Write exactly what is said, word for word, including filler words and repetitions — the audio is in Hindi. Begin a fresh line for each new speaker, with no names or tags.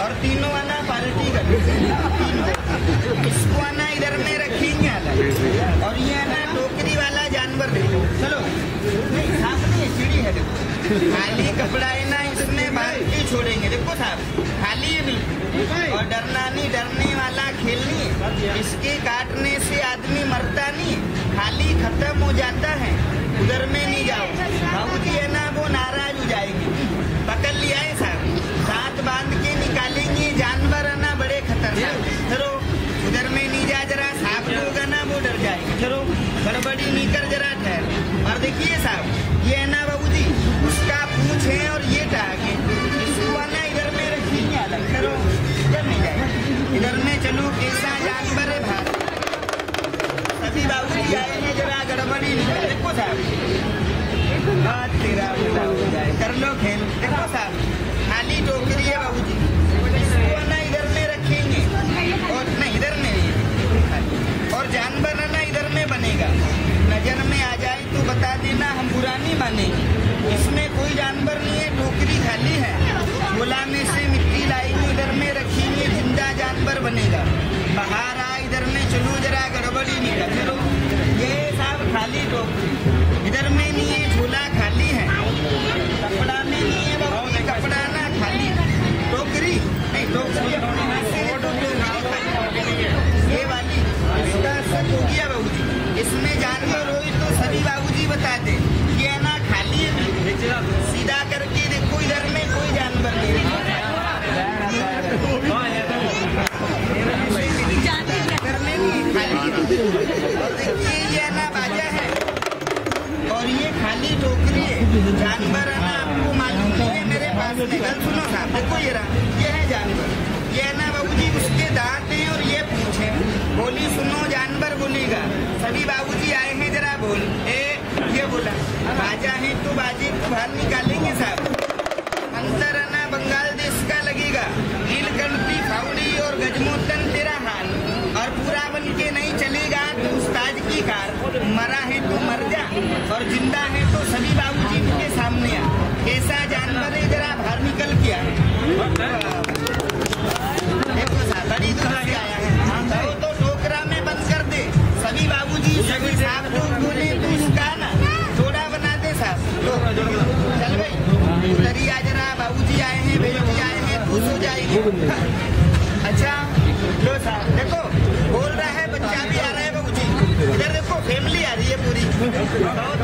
और तीनों आना पार्टी कर इसको आना इधर में रखेंगे अलग, और ये आना टोकरी वाला जानवर देखो। चलो नहीं सामने सीढ़ी है देखो, खाली कपड़ा है ना, इसमें बाहर के छोड़ेंगे। देखो साहब खाली है बिल्कुल, और डरना नहीं, डरने वाला खेल नहीं है। इसके काटने से आदमी मरता नहीं, खाली खत्म हो जाता है। उधर में नहीं जाओ, बाबूजी है ना वो नाराज हो जाएगी। पकड़ लिया है साहब, साथ बांध के निकालेंगे। जानवर है ना बड़े खतरनाक, चलो उधर में नहीं जा, जरा सांप होगा ना वो डर जाएगी। चलो गड़बड़ी नहीं कर, जरा ठहर। और देखिए साहब ये है ना बाबूजी, उसका पूंछ है और ये टांग है, इसको आना इधर में रखेंगे अलग। चलो इधर नहीं जाए, इधर में चलो कैसा जानवर है भाग। सभी बाबूजी आए हैं, जरा गड़बड़ी नहीं कर। देखो साहब बात तेरा बोला हो जाए, कर लो खेल। देखो साहब खाली टोकरी है बाबूजी, इसको ना इधर में रखेंगे, और नहीं इधर में नहीं, और जानवर है ना इधर में बनेगा। नजर में आ जाए तो बता देना, हम बुरा नहीं मानेंगे। इसमें कोई जानवर नहीं है, टोकरी खाली है। गोला में से मिट्टी लाएंगे, इधर में रखेंगे, जिंदा जानवर बनेगा। बाहर आ इधर में, चलो जरा गड़बड़ी नहीं कर। चलो ये साहब खाली टोकरी, इधर में नहीं है, झोला खाली है। कपड़ा में नहीं है बाबू, कपड़ा ना खाली, टोकरी नहीं, टोकरी ये वाली इसका सब हो गया बाबूजी। इसमें जानवर हो तो सभी बाबूजी बता दे, ये है ना खाली है। सीधा करके देखो, इधर में कोई जानवर नहीं है। और देखिए ये ना बाजा है, और ये खाली टोकरी है। जानवर है ना आपको मालूम नहीं है, मेरे पास निकल। सुनो साहब देखो ये रहा, ये है जानवर, ये है ना बाबूजी उसके दांत हैं और ये पूंछ है। बोली सुनो, जानवर बोलेगा। सभी बाबूजी आए हैं, जरा बोल। ए ये बोला, बाजा है तो बाजे को बाहर निकालेंगे साहब। अंतर है ना बंगाल देश का लगेगा, नीलकंठी फावड़ी और गजमोतन तेरा हाल, और पूरा बन के नहीं चलेगा तो उस्ताद की कार। मरा है तो मर जा, और जिंदा है तो सभी बाबूजी के सामने आ। कैसा जानवर है, जरा बाहर निकल के आए। देखो साहब बड़ी दूर से आया है, तो, तो टोकरा में बंद कर दे। सभी बाबूजी सभी साहब लोग बोले तो इसका ना थोड़ा बना दे साहब। तो चल भाई उधर आ, जरा बाबूजी आए हैं, बेटी आए हैं, खुश हो जाएगी। अच्छा लो साहब देखो, बोल रहा है बच्चा भी आ रहा है बाबूजी। इधर देखो फैमिली आ रही है पूरी।